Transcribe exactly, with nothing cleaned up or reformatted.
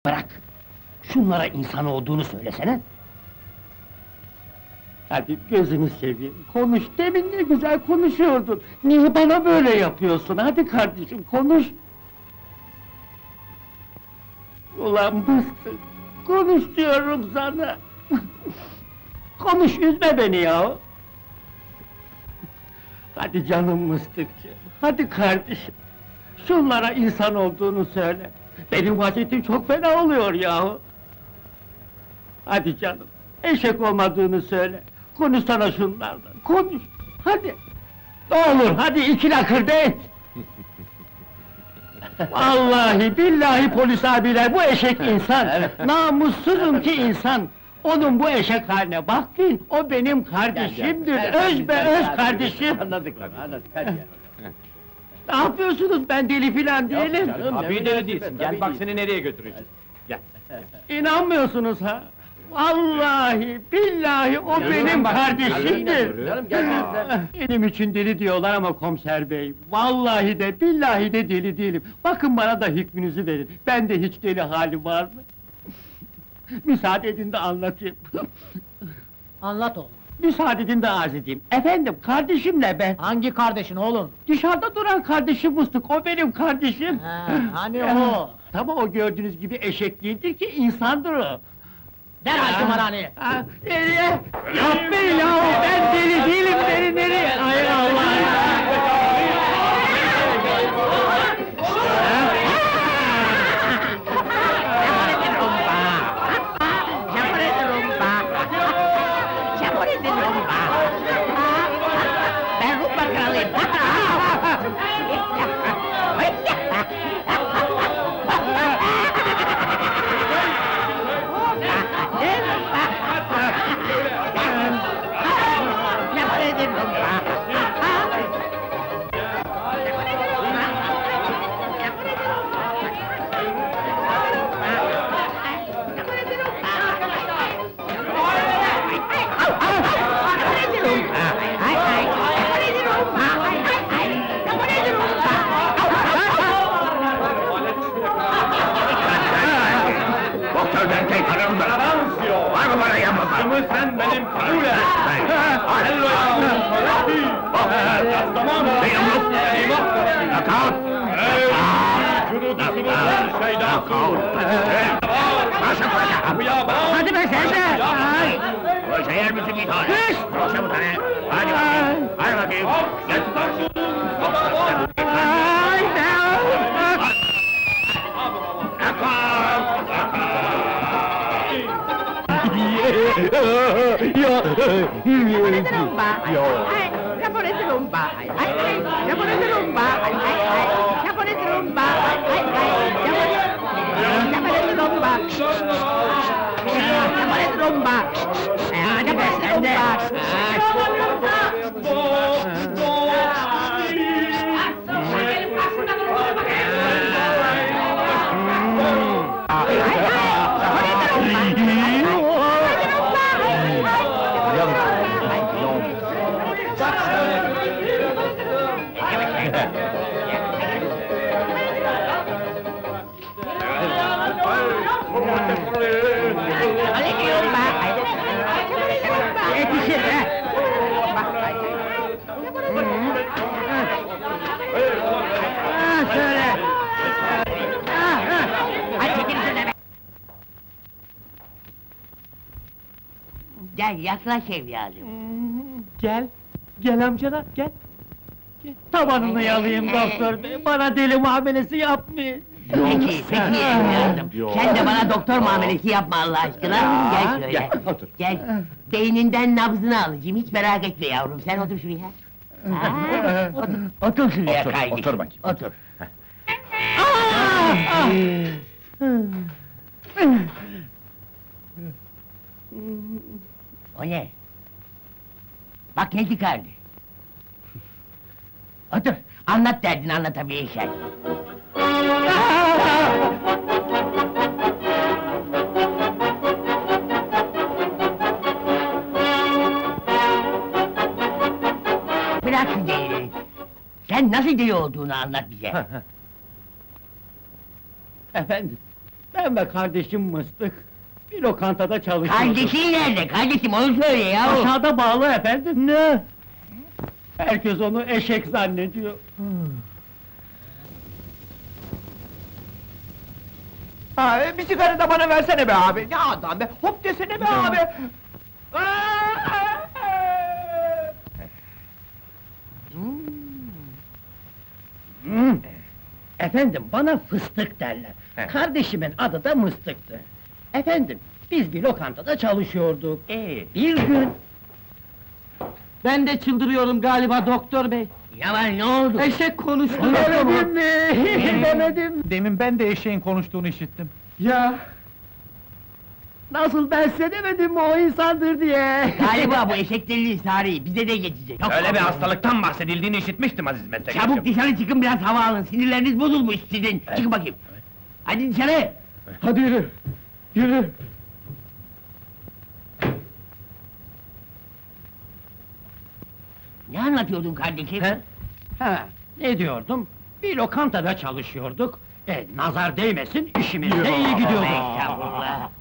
Bırak! Şunlara insan olduğunu söylesene! Hadi gözünü seveyim, konuş! Demin ne güzel konuşuyordun! Niye bana böyle yapıyorsun? Hadi kardeşim, konuş! Ulan mıstık! Konuş diyorum sana! Konuş, üzme beni ya! Hadi canım mıstıkçı, hadi kardeşim! Şunlara insan olduğunu söyle! Benim vaziyetim çok fena oluyor yahu! Hadi canım, eşek olmadığını söyle! Konuşsana şunlardan, konuş! Hadi! Ne olur, hadi iki lakırdı et! Vallahi billahi polis abiler, bu eşek insan! Namussuzum ki insan! Onun bu eşek haline bakın, o benim kardeşimdir, öz be öz kardeşim! Anladık lan, anladık, hadi ya! Ne yapıyorsunuz, ben deli filan değilim! Abi deli değilsin, gel bak seni nereye götüreceğiz! Gel! İnanmıyorsunuz ha? Vallahi, billahi o benim kardeşimdir! Canım gel sen! Benim için deli diyorlar ama komiser bey, vallahi de, billahi de deli değilim! Bakın bana da hükmünüzü verin, bende hiç deli hali var mı? Müsaade edin de anlatayım! Anlat oğlum. Müsaade edin de arz edeyim! Efendim, kardeşimle ben! Hangi kardeşin oğlum? Dışarıda duran kardeşim Mıstık, o benim kardeşim! Ha, hani o? Tamam, o gördüğünüz gibi eşek değildir ki, insandır o! Derhal kumarhaneye! Ha, nereye? Yapmayın yahu, ben deli değilim, beni nereye? Ay Allah ya! Ben rumba kralıyım! Sen benim kabule! Hello ya! Tamam! Knockout! Şunu düşünün şeyden Hadi be sen de! Ay! Boşa yer misin git hadi! Boşa bu tane! Hadi bakayım! Hadi bakayım! Gel! Ay be! Japonese rumba! Ay, japonese rumba! Ay, ay, japonese rumba! Ay, ay, ay, japonese rumba! Ay, ay, japonese rumba! Japonese rumba! Japonese rumba! Yetişir be! Ha, şöyle! Ha, ha! Ay, çekil şöyle! Gel, yaklaş evladım! Gel, gel amcana, gel! Gel. Tabanını yalayayım doktor bey, bana deli muamelesi yapmayın! Peki, peki evladım! Yok. Sen de bana doktor muamelesi yapma Allah aşkına! Gel şöyle! Gel, otur! Gel! Beyninden nabzını alacağım, hiç merak etme yavrum, sen otur şuraya! Ha, otur, otur şuraya Otur, kardeşim! otur bakayım! Otur! O ne? Bak ne çıkardı! Otur, anlat derdini anlatabilsen! Bırak şu delileri! Sen nasıl deli olduğunu anlat bize! Efendim, Ben ve kardeşim Mıstık bir lokantada çalışıyorduk. Kardeşin nerede? Kardeşim onu söyle ya. Aşağıda bağlı efendim. Ne? Herkes onu eşek zannediyor. Ha, bir sigara da bana versene be abi! Ne adam be! Hop desene be abi! Hmm. Efendim, bana fıstık derler. Kardeşimin adı da Mıstık'tı. Efendim, biz bir lokantada çalışıyorduk. Ee, Bir gün... Ben de çıldırıyorum galiba doktor bey. Yaman ne oldu? Eşek konuştu. Demedim mi? Demedim. Demin ben de eşeğin konuştuğunu işittim. Ya! Nasıl ben size demedim mi o insandır diye? Galiba bu eşek deliliği Sari, bize de geçecek. Yok, Öyle bir yok. hastalıktan bahsedildiğini işitmiştim Aziz meslektaşım. Çabuk dışarı çıkın biraz hava alın, sinirleriniz bozulmuş sizin. Çıkın bakayım. Hadi dışarı. Hadi yürü! Yürü! Ne anlatıyordun kardeşim? He? Ha, ne diyordum? Bir lokantada çalışıyorduk. E, nazar değmesin, işimiz de iyi gidiyordu. Estağfurullah.